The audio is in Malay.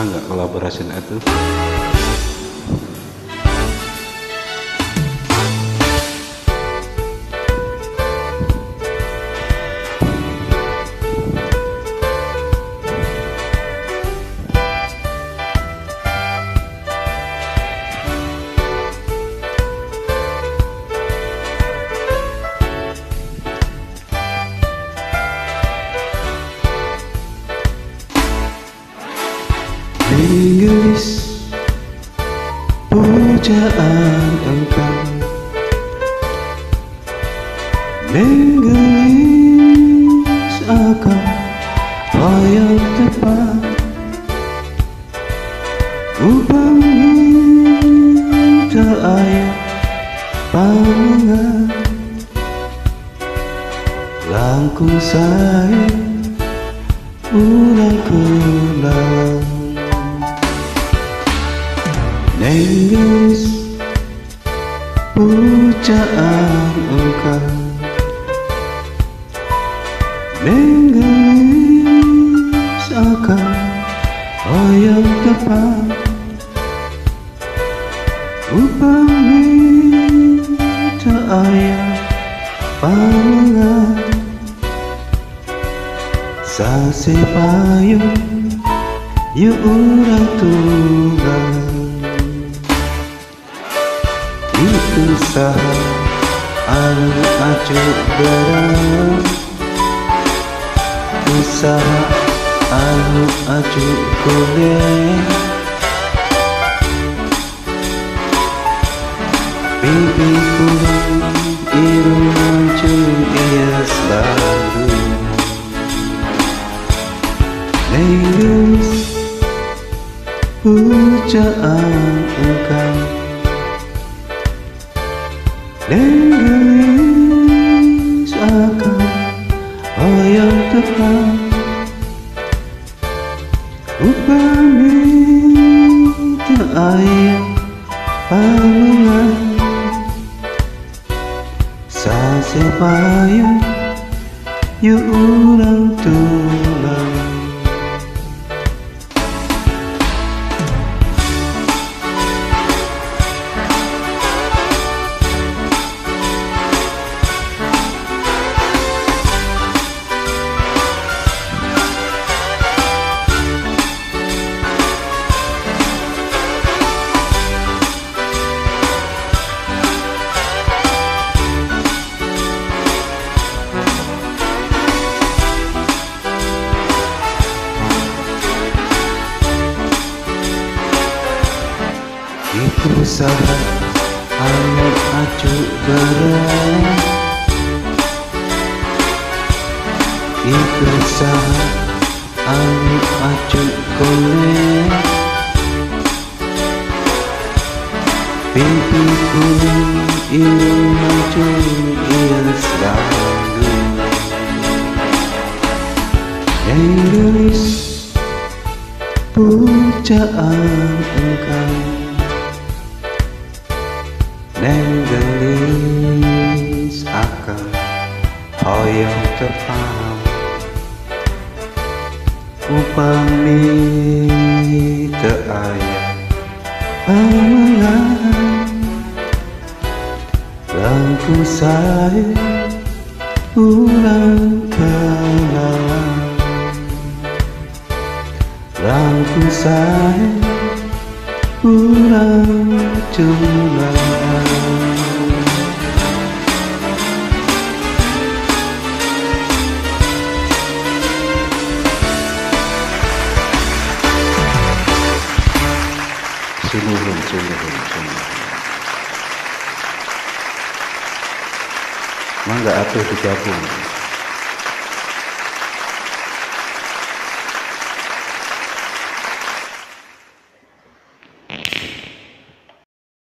nggak kolaborasi itu? Mengemis pujaan engkau, mengemis akan yang tepat, upah minta ayat pangan, langkung saya ulang kenalan. Mengemis pujaan engkau, mengemis akan yang tepat, upah minta ayat pangan, sase payung yu urang tunggal. Usaha anu acuh berang, usaha anu acuh kuning, pipi kuning irung mancung ias baru. Mengemis pujaan engkau, mengemis akan yang tepat, upah minta ayat pangan, sase payung yu urang tulang. Usaha anu acuh berang, usaha anu acuh kuning, pipi kuning irung mancung ias lalu. Mengemis pujaan engkau, mengemis akan yang tepat, upah minta ayat pangan, langkung saya ulang kenalan, langkung saya ulang tulang. Sumuhun. Mangga atuh digabung.